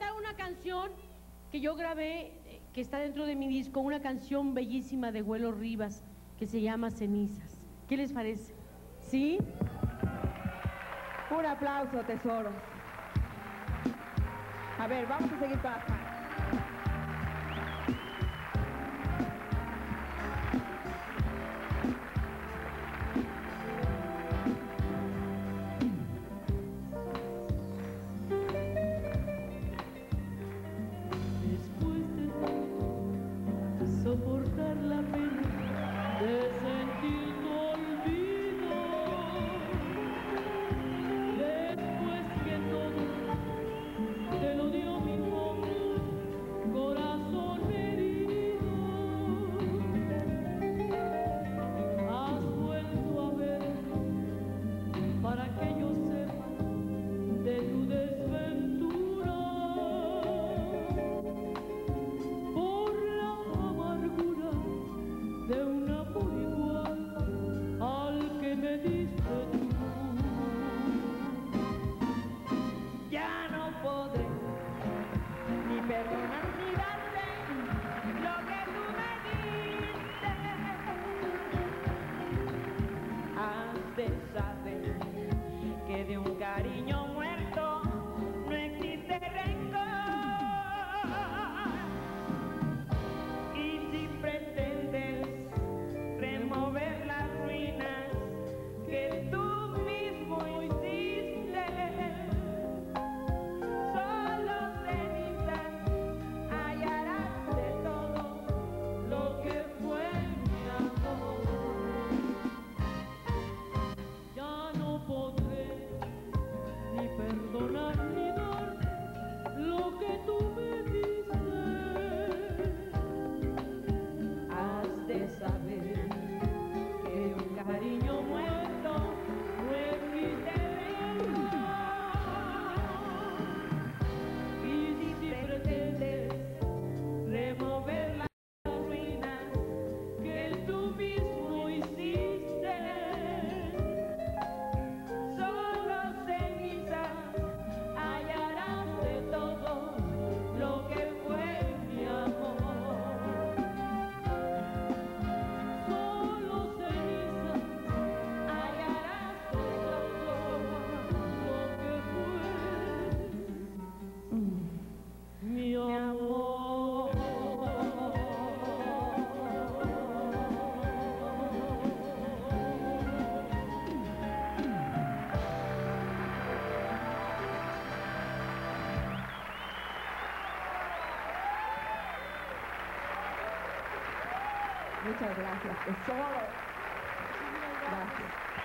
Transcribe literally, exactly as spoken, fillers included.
cantar una canción que yo grabé, que está dentro de mi disco, una canción bellísima de Güelo Rivas, que se llama Cenizas. ¿Qué les parece? ¿Sí? Un aplauso, tesoros. A ver, vamos a seguir con las manos. Después de tanto soportar la pena de sentir tu olvido, después que todo te lo dio mi pobre corazón herido, has vuelto a ver para que yo sepa de tu desventura, por la amargura de un amor igual al que me diste tú. Ya no podré ni perdonar ni darte lo que tú me diste. Has de saber que de un cariño muerto no existe rencor. Y si pretendes remover las ruinas que tú mismo hiciste, solo cenizas hallarás de todo lo que fue mi amor. Ya no podré ni perdonar ni dar lo que tú me diste. Has de saber que un cariño muerto no existe rencor. Y si pretendes remover las ruinas que tú mismo hiciste, solo cenizas hallarás de todo lo que fue mi amor. Solo cenizas Hallarás de todo lo que fue mi amor. Muchas gracias, tesoro. Gracias.